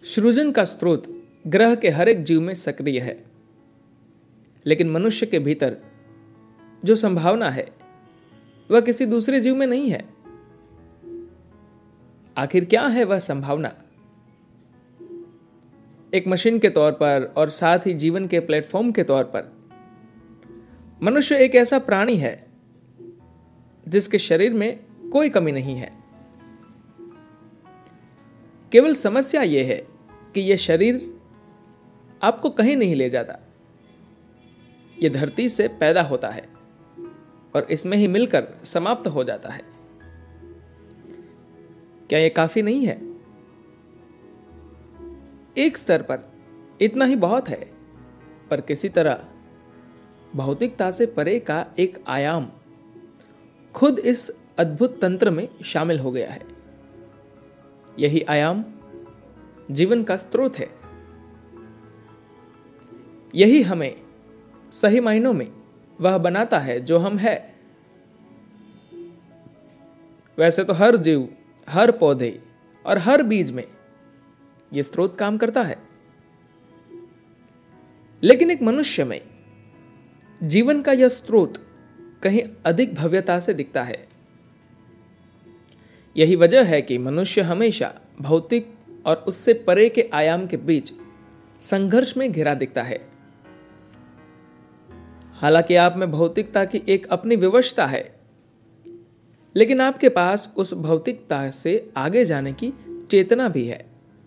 सृजन का स्रोत ग्रह के हर एक जीव में सक्रिय है, लेकिन मनुष्य के भीतर जो संभावना है वह किसी दूसरे जीव में नहीं है। आखिर क्या है वह संभावना? एक मशीन के तौर पर और साथ ही जीवन के प्लेटफॉर्म के तौर पर मनुष्य एक ऐसा प्राणी है जिसके शरीर में कोई कमी नहीं है। केवल समस्या यह है कि यह शरीर आपको कहीं नहीं ले जाता। यह धरती से पैदा होता है और इसमें ही मिलकर समाप्त हो जाता है। क्या यह काफी नहीं है? एक स्तर पर इतना ही बहुत है, पर किसी तरह भौतिकता से परे का एक आयाम खुद इस अद्भुत तंत्र में शामिल हो गया है। यही आयाम जीवन का स्रोत है। यही हमें सही मायनों में वह बनाता है जो हम हैं। वैसे तो हर जीव, हर पौधे और हर बीज में यह स्रोत काम करता है, लेकिन एक मनुष्य में जीवन का यह स्रोत कहीं अधिक भव्यता से दिखता है। यही वजह है कि मनुष्य हमेशा भौतिक और उससे परे के आयाम के बीच संघर्ष में घिरा दिखता है। हालांकि आप में भौतिकता की एक अपनी विवशता है, लेकिन आपके पास उस भौतिकता से आगे जाने की चेतना भी है।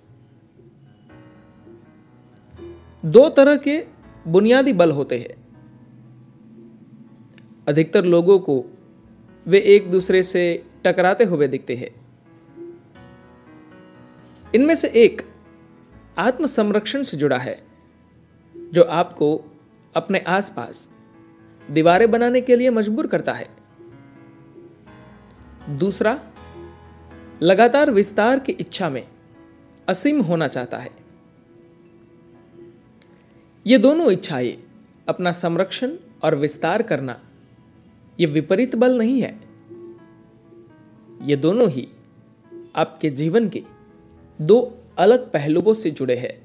दो तरह के बुनियादी बल होते हैं। अधिकतर लोगों को वे एक दूसरे से टकराते हुए दिखते हैं। इनमें से एक आत्म संरक्षण से जुड़ा है, जो आपको अपने आसपास दीवारें बनाने के लिए मजबूर करता है। दूसरा लगातार विस्तार की इच्छा में असीम होना चाहता है। ये दोनों इच्छाएं अपना संरक्षण और विस्तार करना, ये विपरीत बल नहीं है। ये दोनों ही आपके जीवन के दो अलग पहलुओं से जुड़े हैं।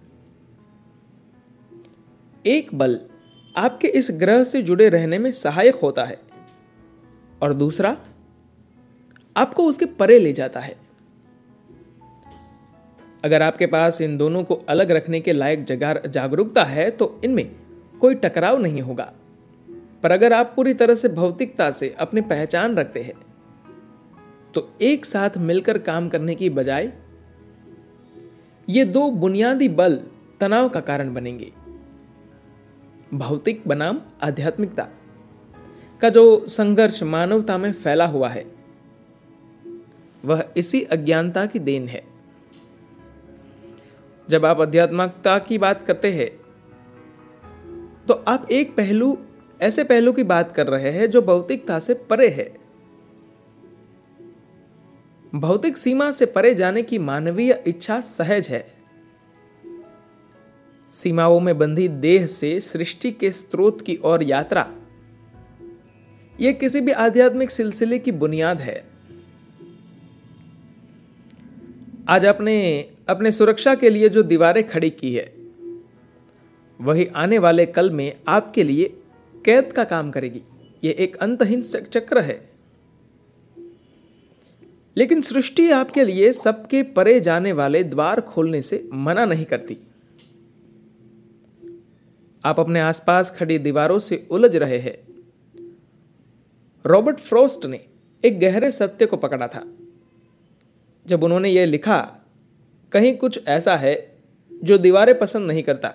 एक बल आपके इस ग्रह से जुड़े रहने में सहायक होता है और दूसरा आपको उसके परे ले जाता है। अगर आपके पास इन दोनों को अलग रखने के लायक जागरूकता है तो इनमें कोई टकराव नहीं होगा। पर अगर आप पूरी तरह से भौतिकता से अपनी पहचान रखते हैं तो एक साथ मिलकर काम करने की बजाय ये दो बुनियादी बल तनाव का कारण बनेंगे। भौतिक बनाम आध्यात्मिकता का जो संघर्ष मानवता में फैला हुआ है, वह इसी अज्ञानता की देन है। जब आप आध्यात्मिकता की बात करते हैं तो आप एक ऐसे पहलू की बात कर रहे हैं जो भौतिकता से परे है। भौतिक सीमा से परे जाने की मानवीय इच्छा सहज है। सीमाओं में बंधी देह से सृष्टि के स्रोत की ओर यात्रा, यह किसी भी आध्यात्मिक सिलसिले की बुनियाद है। आज आपने अपने सुरक्षा के लिए जो दीवारें खड़ी की है, वही आने वाले कल में आपके लिए कैद का काम करेगी। यह एक अंतहीन चक्र है। लेकिन सृष्टि आपके लिए सबके परे जाने वाले द्वार खोलने से मना नहीं करती। आप अपने आसपास खड़ी दीवारों से उलझ रहे हैं। रॉबर्ट फ्रॉस्ट ने एक गहरे सत्य को पकड़ा था जब उन्होंने यह लिखा, कहीं कुछ ऐसा है जो दीवारें पसंद नहीं करता।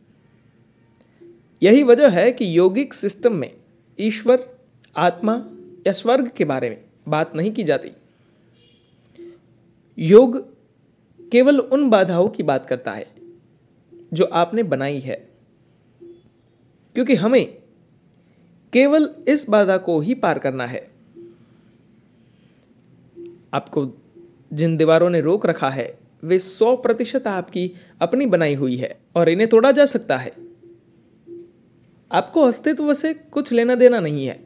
यही वजह है कि योगिक सिस्टम में ईश्वर, आत्मा या स्वर्ग के बारे में बात नहीं की जाती। योग केवल उन बाधाओं की बात करता है जो आपने बनाई है, क्योंकि हमें केवल इस बाधा को ही पार करना है। आपको जिन दीवारों ने रोक रखा है वे 100% आपकी अपनी बनाई हुई है और इन्हें तोड़ा जा सकता है। आपको अस्तित्व से कुछ लेना देना नहीं है।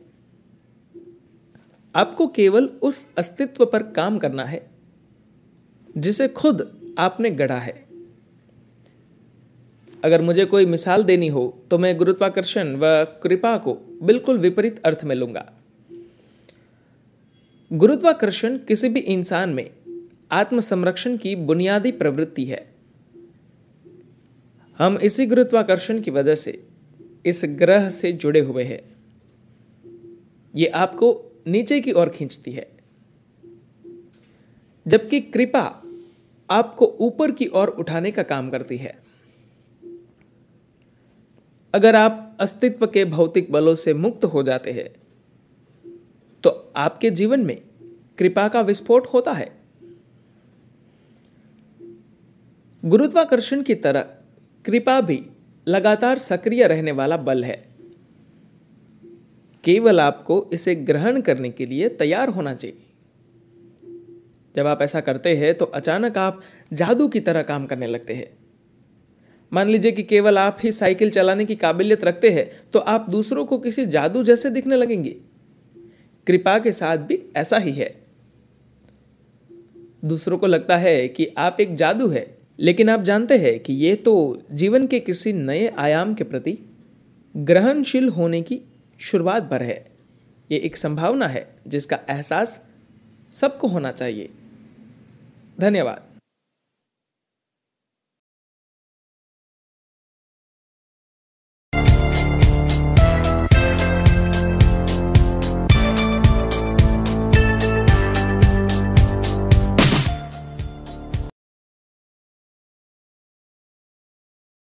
आपको केवल उस अस्तित्व पर काम करना है जिसे खुद आपने गढ़ा है। अगर मुझे कोई मिसाल देनी हो तो मैं गुरुत्वाकर्षण व कृपा को बिल्कुल विपरीत अर्थ में लूंगा। गुरुत्वाकर्षण किसी भी इंसान में आत्मसंरक्षण की बुनियादी प्रवृत्ति है। हम इसी गुरुत्वाकर्षण की वजह से इस ग्रह से जुड़े हुए हैं। ये आपको नीचे की ओर खींचती है, जबकि कृपा आपको ऊपर की ओर उठाने का काम करती है। अगर आप अस्तित्व के भौतिक बलों से मुक्त हो जाते हैं तो आपके जीवन में कृपा का विस्फोट होता है। गुरुत्वाकर्षण की तरह कृपा भी लगातार सक्रिय रहने वाला बल है। केवल आपको इसे ग्रहण करने के लिए तैयार होना चाहिए। जब आप ऐसा करते हैं तो अचानक आप जादू की तरह काम करने लगते हैं। मान लीजिए कि केवल आप ही साइकिल चलाने की काबिलियत रखते हैं तो आप दूसरों को किसी जादू जैसे दिखने लगेंगे। कृपा के साथ भी ऐसा ही है। दूसरों को लगता है कि आप एक जादू है, लेकिन आप जानते हैं कि यह तो जीवन के किसी नए आयाम के प्रति ग्रहणशील होने की शुरुआत भर है। यह एक संभावना है जिसका एहसास सबको होना चाहिए। धन्यवाद।